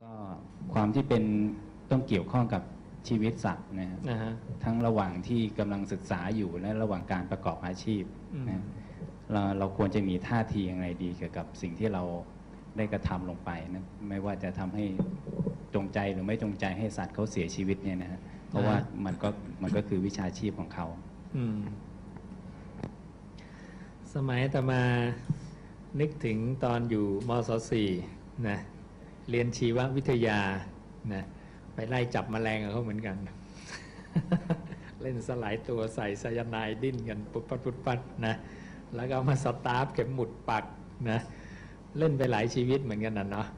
ก็ความที่เป็นต้องเกี่ยวข้องกับชีวิตสัตว์นะฮะทั้งระหว่างที่กำลังศึกษาอยู่และระหว่างการประกอบอาชีพนะเราควรจะมีท่าทีอย่างไรดีเกี่ยวกับสิ่งที่เราได้กระทำลงไปนะไม่ว่าจะทำให้จงใจหรือไม่จงใจให้สัตว์เขาเสียชีวิตเนี่ยนะฮะเพราะว่ามันก็คือวิชาชีพของเขาสมัยอาตมานึกถึงตอนอยู่มศ.4 นะเรียนชีววิทยานะไปไล่จับแมลงกับเขาเหมือนกัน เล่นสลายตัวใส่ไซยาไนด์ดิ้นกันปุ๊บปัดปุ๊บปัดนะแล้วก็มาสตาร์ฟเข็มหมุดปักนะเล่นไปหลายชีวิตเหมือนกันนะเนาะ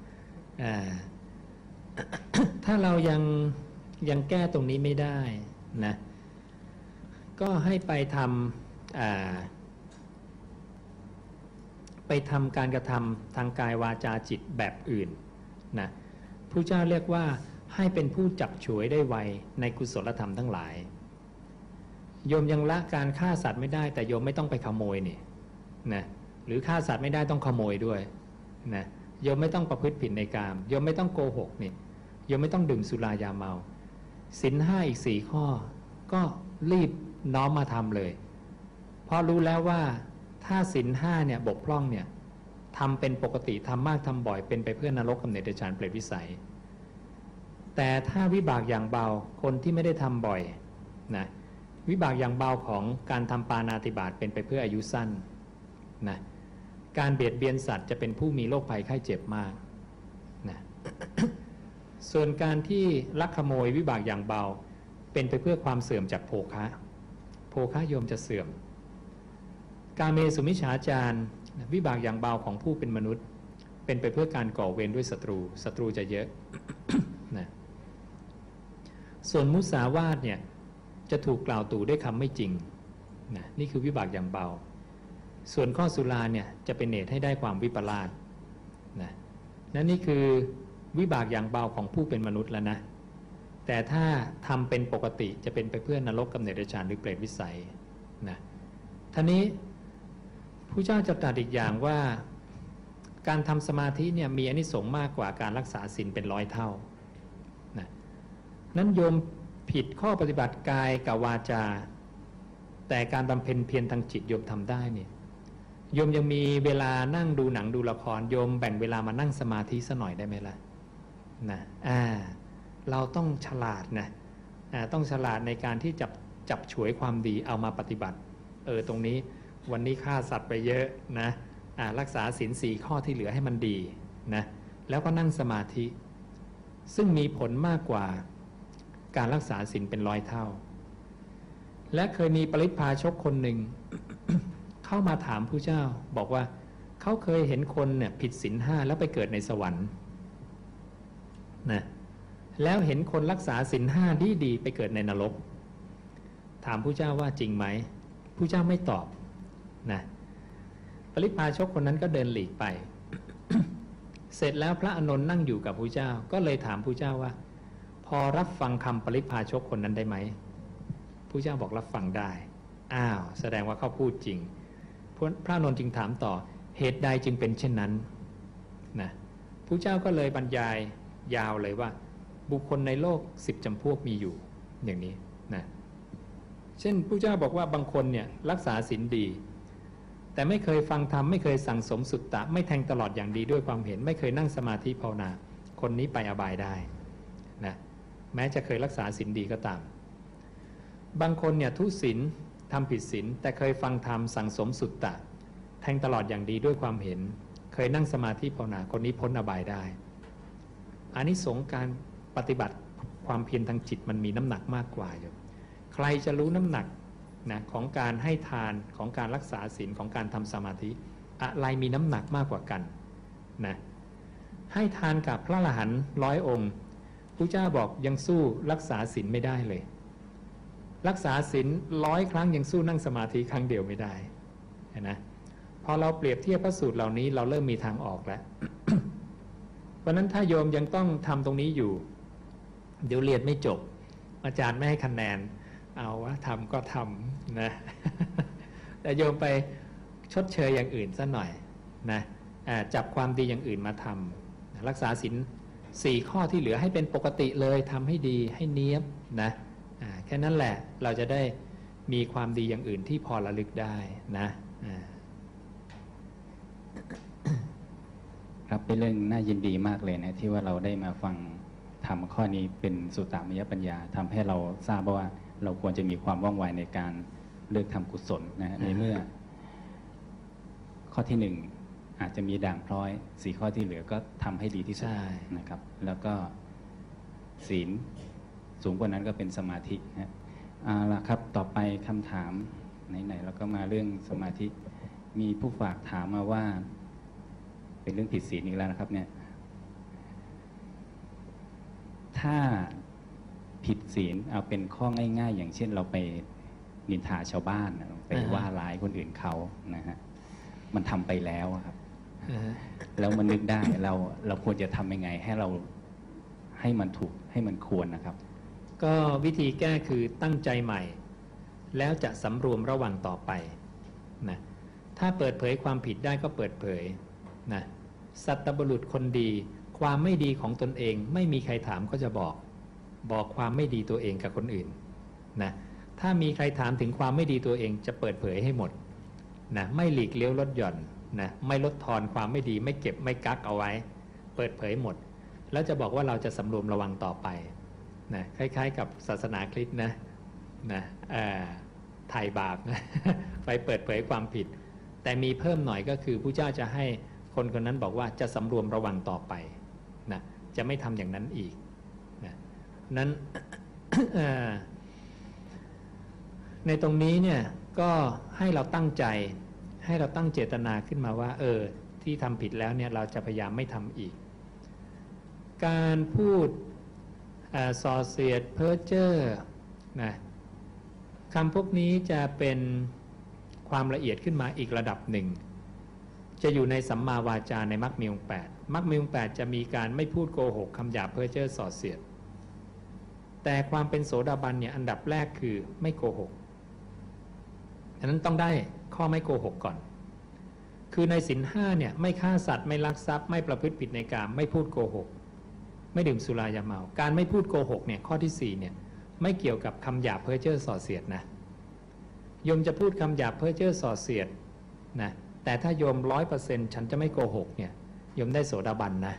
ถ้าเรายังแก้ตรงนี้ไม่ได้นะก็ให้ไปทำการกระทำทางกายวาจาจิตแบบอื่นนะผู้เจ้าเรียกว่าให้เป็นผู้จับฉวยได้ไวในกุศลธรรมทั้งหลายโยมยังละการฆ่าสัตว์ไม่ได้แต่โยมไม่ต้องไปขโมยนี่นะหรือฆ่าสัตว์ไม่ได้ต้องขโมยด้วยนะโยมไม่ต้องประพฤติผิดในกามโยมไม่ต้องโกหกนี่โยมไม่ต้องดื่มสุรายาเมาศีล5อีก4ข้อก็รีบน้อมมาทำเลยเพราะรู้แล้วว่าถ้าศีล5เนี่ยบกพร่องเนี่ยทำเป็นปกติทำมากทำบ่อยเป็นไปเพื่อนรกกำเนิดเดรัจฉานเปรตวิสัยแต่ถ้าวิบากอย่างเบาคนที่ไม่ได้ทำบ่อยนะวิบากอย่างเบาของการทำปาณาติบาตเป็นไปเพื่ออายุสั้นนะการเบียดเบียนสัตว์จะเป็นผู้มีโรคภัยไข้เจ็บมากนะ ส่วนการที่ลักขโมยวิบากอย่างเบาเป็นไปเพื่อความเสื่อมจากโภคะโยมจะเสื่อมกาเมสุมิจฉาจารวิบากอย่างเบาของผู้เป็นมนุษย์เป็นไปเพื่อการก่อเวรด้วยศัตรูจะเยอะ นะส่วนมุสาวาทเนี่ยจะถูกกล่าวตู่ด้วยคำไม่จริงนะนี่คือวิบากอย่างเบาส่วนข้อสุราเนี่ยจะเป็นเหตุให้ได้ความวิปลาสนะนี่คือวิบากอย่างเบาของผู้เป็นมนุษย์แล้วนะแต่ถ้าทำเป็นปกติจะเป็นไปเพื่อนรกกำเนิดเดรัจฉานหรือเปรตวิสัยนะท่านี้ผู้เจ้าจะตรัสอีกอย่างว่าการทำสมาธิเนี่ยมีอานิสงส์มากกว่าการรักษาศีลเป็น100 เท่านะนั้นโยมผิดข้อปฏิบัติกายกับวาจาแต่การบำเพ็ญเพียรทางจิตโยมทำได้เนี่ยโยมยังมีเวลานั่งดูหนังดูละครโยมแบ่งเวลามานั่งสมาธิสักหน่อยได้ไหมล่ะนะเราต้องฉลาดนะต้องฉลาดในการที่จับฉวยความดีเอามาปฏิบัติตรงนี้วันนี้ฆ่าสัตว์ไปเยอะนะรักษาศีล4 ข้อที่เหลือให้มันดีนะแล้วก็นั่งสมาธิซึ่งมีผลมากกว่าการรักษาศีลเป็น100 เท่าและเคยมีปริพพาชกคนหนึ่ง เข้ามาถามผู้เจ้าบอกว่าเขาเคยเห็นคนเนี่ยผิดศีล5แล้วไปเกิดในสวรรค์นะแล้วเห็นคนรักษาศีล5ดีไปเกิดในนรกถามผู้เจ้าว่าจริงไหมผู้เจ้าไม่ตอบนะปริพพาชกคนนั้นก็เดินหลีกไป เสร็จแล้วพระอานนท์นั่งอยู่กับผู้เจ้าก็เลยถามผู้เจ้าว่าพอรับฟังคำปริพพาชกคนนั้นได้ไหมผู้เจ้าบอกรับฟังได้แสดงว่าเขาพูดจริงพระอานนท์จึงถามต่อเหตุใดจึงเป็นเช่นนั้นนะผู้เจ้าก็เลยบรรยายยาวเลยว่าบุคคลในโลก10 จำพวกมีอยู่อย่างนี้นะเช่นผู้เจ้าบอกว่าบางคนเนี่ยรักษาศีลดีแต่ไม่เคยฟังธรรมไม่เคยสั่งสมสุตตะไม่แทงตลอดอย่างดีด้วยความเห็นไม่เคยนั่งสมาธิภาวนาคนนี้ไปอบายได้นะแม้จะเคยรักษาศีลดีก็ตามบางคนเนี่ยทุศีลทำผิดศีลแต่เคยฟังธรรมสั่งสมสุตตะแทงตลอดอย่างดีด้วยความเห็นเคยนั่งสมาธิภาวนาคนนี้พ้นอบายได้อานิสงส์การปฏิบัติความเพียรทางจิตมันมีน้ำหนักมากกว่าอยู่ใครจะรู้น้ำหนักนะของการให้ทานของการรักษาศีลของการทำสมาธิอะไรมีน้ำหนักมากกว่ากันนะให้ทานกับพระอรหันต์100 องค์พระเจ้าบอกยังสู้รักษาศีลไม่ได้เลยรักษาศีล100 ครั้งยังสู้นั่งสมาธิครั้งเดียวไม่ได้เห็นนะพอเราเปรียบเทียบพระสูตรเหล่านี้เราเริ่มมีทางออกแล้ว เพราะนั้นถ้าโยมยังต้องทำตรงนี้อยู่เดี๋ยวเรียนไม่จบอาจารย์ไม่ให้คะแนนเอาวะทำก็ทำนะ แต่โยมไปชดเชยอย่างอื่นซะหน่อยนะจับความดีอย่างอื่นมาทำรักษาศีล 4 ข้อที่เหลือให้เป็นปกติเลยทำให้ดีให้เนียบนะแค่นั้นแหละเราจะได้มีความดีอย่างอื่นที่พอระลึกได้นะครับเป็นเรื่องน่ายินดีมากเลยนะที่ว่าเราได้มาฟังทำข้อนี้เป็นสุตตมยปัญญาทำให้เราทราบว่าเราควรจะมีความว่องไวในการเลือกทำกุศลนะในเมื่อข้อที่ 1อาจจะมีด่างพร้อย4ข้อที่เหลือก็ทำให้ดีที่สุดนะครับแล้วก็ศีลสูงกว่านั้นก็เป็นสมาธินะล่ะครับต่อไปคำถามไหนๆแล้วก็มาเรื่องสมาธิมีผู้ฝากถามมาว่าเป็นเรื่องผิดศีลอีกแล้วนะครับเนี่ยถ้าผิดศีลเอาเป็นข้อง่ายๆอย่างเช่นเราไปนินทาชาวบ้านไปว่าร้ายคนอื่นเขานะฮะมันทำไปแล้วครับแล้วมันนึกได้เราควรจะทำยังไงให้เราให้มันถูกให้มันควรนะครับก็วิธีแก้คือตั้งใจใหม่แล้วจะสำรวมระวังต่อไปนะถ้าเปิดเผยความผิดได้ก็เปิดเผยนะสัตบุรุษคนดีความไม่ดีของตนเองไม่มีใครถามก็จะบอกความไม่ดีตัวเองกับคนอื่นนะถ้ามีใครถามถึงความไม่ดีตัวเองจะเปิดเผยให้หมดนะไม่หลีกเลี้ยวลดหย่อนนะไม่ลดทอนความไม่ดีไม่เก็บไม่กักเอาไว้เปิดเผยหมดแล้วจะบอกว่าเราจะสำรวมระวังต่อไปนะคล้ายๆกับศาสนาคริสต์นะไถ่บาปนะไปเปิดเผยความผิดแต่มีเพิ่มหน่อยก็คือพระเจ้าจะให้คนคนนั้นบอกว่าจะสำรวมระวังต่อไปนะจะไม่ทำอย่างนั้นอีกนะนั้น ในตรงนี้เนี่ยก็ให้เราตั้งใจให้เราตั้งเจตนาขึ้นมาว่าที่ทำผิดแล้วเนี่ยเราจะพยายามไม่ทำอีกการพูดส่อเสียดเพ้อเจ้อนะคำพวกนี้จะเป็นความละเอียดขึ้นมาอีกระดับหนึ่งจะอยู่ในสัมมาวาจาในมรรคมีองค์ 8มรรคมีองค์ 8จะมีการไม่พูดโกหกคำหยาบเพ้อเจ้อส่อเสียดแต่ความเป็นโสดาบันเนี่ยอันดับแรกคือไม่โกหกฉะนั้นต้องได้ข้อไม่โกหกก่อนคือในศีล 5เนี่ยไม่ฆ่าสัตว์ไม่ลักทรัพย์ไม่ประพฤติผิดในกามไม่พูดโกหกไม่ดื่มสุรายาเมาการไม่พูดโกหกเนี่ยข้อที่4เนี่ยไม่เกี่ยวกับคำหยาบเพ้อเจ้อส่อเสียดนะโยมจะพูดคำหยาบเพ้อเจ้อส่อเสียดนะแต่ถ้าโยม 100% ฉันจะไม่โกหกเนี่ยโยมได้โสดาบันนะ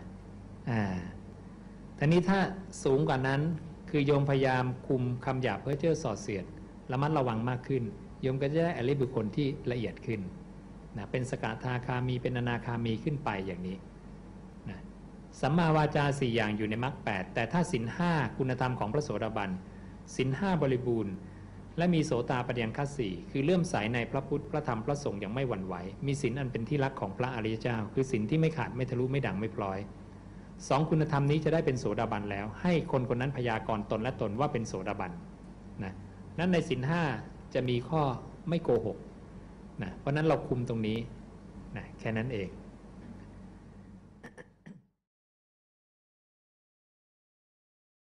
ทีนี้ถ้าสูงกว่านั้นคือโยมพยายามคุมคำหยาบเพ้อเจ้อส่อเสียดระมัดระวังมากขึ้นโยมก็จะได้อริยบุคคลที่ละเอียดขึ้นนะเป็นสกทาคามีเป็นอนาคามีขึ้นไปอย่างนี้นะสัมมาวาจา4อย่างอยู่ในมรรค 8แต่ถ้าศีล 5คุณธรรมของพระโสดาบันศีล 5บริบูรณ์และมีโสตาปัฏฐังคัสสีคือเลื่อมใสในพระพุทธพระธรรมพระสงฆ์อย่างไม่หวั่นไหวมีศีลอันเป็นที่รักของพระอริยเจ้าคือศีลที่ไม่ขาดไม่ทะลุไม่ด่างไม่พลอย2คุณธรรมนี้จะได้เป็นโสดาบันแล้วให้คนคนนั้นพยากรณ์ตนและตนว่าเป็นโสดาบันนะนั้นในศีล 5จะมีข้อไม่โกหกนะเพราะนั้นเราคุมตรงนี้นะแค่นั้นเอง